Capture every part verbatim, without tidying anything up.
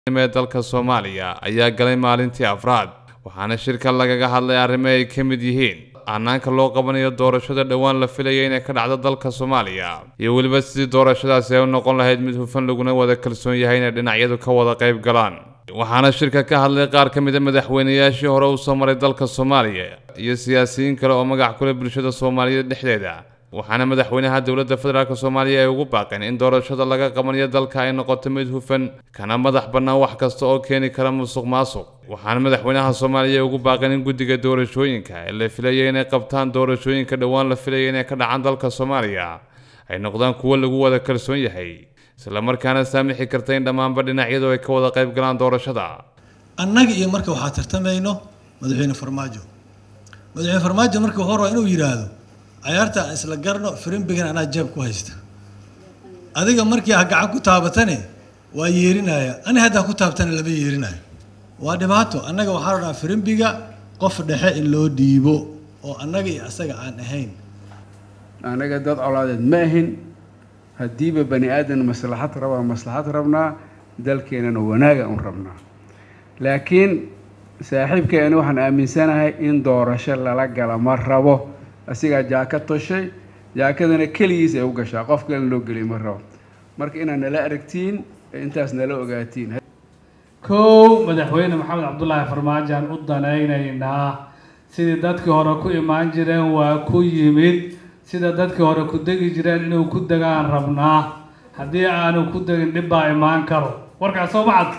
ee dalka Soomaaliya ayaa galay maalintii afraad waxaana shirka lagaga hadlay arrimo ay ka mid yihiin anaanka loo qabanayo doorashada dhawaan la filayo inay ka dhacdo dalka Soomaaliya iyo waliba sidii doorashadaasi ay u noqon lahayd mid hufan laguna wada kalsoon yahay in dhinacyadu ka wada qayb galaan waxaana shirka ka hadlay qaar ka mid ah madaxweynayaashii hore u soo maray dalka Soomaaliya iyo siyaasiyiin kale oo magac ku leh bulshada Soomaaliyeed dhexdeeda waxaana madaxweynaha dawladda federaalka Soomaaliya ay ugu baaqeen in doorashada laga qabanayo dalka ay noqoto mid hufan kana madax bannaan wax kasta oo keeni kara musuqmaasuq waxaana madaxweynaha Soomaaliya ugu baaqeen in guddiga doorashooyinka ee la filayo inay qabtaan doorashooyinka dhawaan la filayo inay ka dhacaan dalka Soomaaliya ay noqdaan kuwo lagu wada kalsoon yahay isla markaana saamixi karta in dhammaanba dhinacyadu ay ka wada qayb galaan doorashada annaga iyo marka waxa tartamayno madaxweyne Farmaajo madaxweyne Farmaajo marka hore inuu yiraahdo ayarta isla garno firimbigan ana jeeb ku haysta adiga markii ha gacan ku taabatane waa yeerinaya ana hadda ku taabtana laba yeerinaya waa dhibaato annaga waxa rabnaa firimbiga qof dhexe in loo dhiibo oo annaga iyo asaga aan ahayn anaga dad awlaadeed ma ahin hadiiba bani aadan maslaxad raba maslaxad rabnaa dalkeenana wanaaga u rabnaa laakiin saaxiibkeena waxaan aaminsanahay in doorasho lala gala ma rabo asiga jaakad toshay jaakadana kaligiis ay u gashaa qof kale loo gali ma rabo marka inaan nala aragtiin intaas nala ogaatiin koow madaxweyne maxamed cabdullaahi farmaajo aan u danaynaynaa sidii dadkii hore ku imaan jireen waa ku yimid sida dadkii hore ku degi jireen inuu ku degaan rabnaa haddii aanu ku degin dhib baa imaan karo warkaas soo macad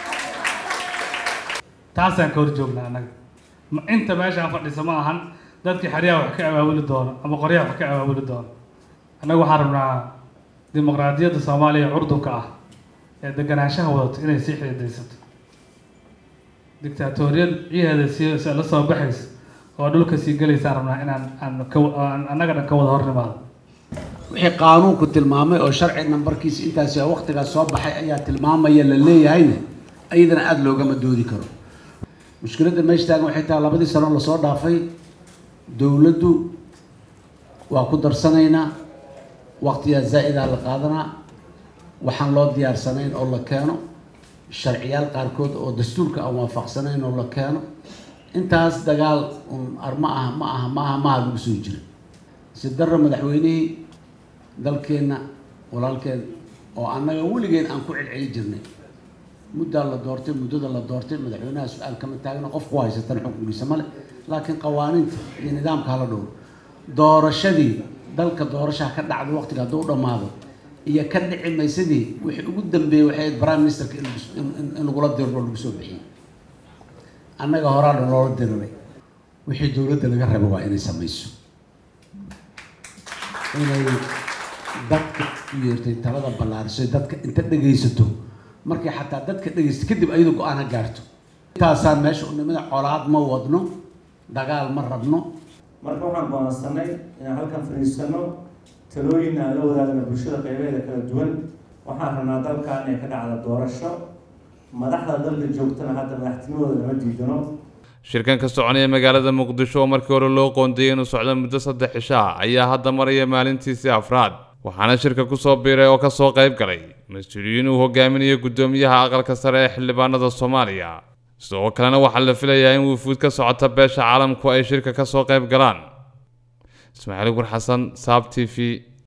taasaan ka hor joognaa annaga inta meeshaan fadhisa ma ahan dadkii xariyaha wax ka abaabuli doono ama qoryaha wax ka abaabuli doono annaga waxaan rabnaa dimuqraadiyadda Soomaaliya curdunka ah ee deganaanshaha wadato inay sii xididaysato dictatorial ciyaada si la soo baxaysa oo dhulka sii galaysa rabnaa inaan aan annaga dhan ka wada hornimaado wixii qaanuunku tilmaamay oo sharci nambarkiisa intaas ee waqtiga soo baxay ayaa tilmaamaya la leeyahayna ayadana aad loogama doodi karo mushkiladda meesha taagan waxay tahay labadii sano la soo dhaafay dawladdu waa ku darsanaynaa waqtiga zaa'ida la qaadanaa waxaan loo diyaarsanayn oo la keeno sharciyaal qaarkood oo dastuurka aan waafaqsanayn oo la keeno intaas dagaal un arma ah ma aha ma aha ma lagu soo jiro si darro madaxweynihii dalkeena walaalkeen oo annaga weligeed aan ku celceli jirnay muddo la doortay muddada la doortay madaxweynaha su'aal kama taagna qof ku haysatan xukunkiisa male laakiin qawaaniinta iyo nidaamka la dhowr doorashadii dalka doorashaha ka dhacdo waqtiga hadduu dhamaado iyo ka dhici maysadii wixii ugu dambeeyay waxay prime minister in lagu la diro lagu soo bixiyay annaga horaan loo diray wixii dawladda laga rabo waa inay samayso inay dadka yeertay talada ballaarisay dadka inta dhageysato markii xataa dadka dhageysto kadib ayadu go'aan gaarto taasaan meesha u nimada colaad ma wadno dagaal ma rabno marka waxaan go'aansanay inaan halkan fariisano talooyin aan la wadaagno bulshada qaybaheeda kala duwan waxaan rabnaa dalkan inay ka dhacdo doorasho madaxda dalka joogtana hadda madaxtimadooda lama diidano shirkan ka soconaya magaalada Muqdisho oo markii hore loo qoondeeyay inuu socdo muddo saddex cisho ah ayaa hadda maraya maalintiisii afraad waxaana shirka ku soo biiray oo ka soo qayb galay mas'uuliyiin uu hogaaminayo gudoomiyaha aqalka sare ee xildhibaanada Soomaaliya sidoo kalena waxaa la filayaa in wufuud ka socota beesha caalamku ay shirka ka soo qayb galaan Ismaaciil Gur Xasan Saab T V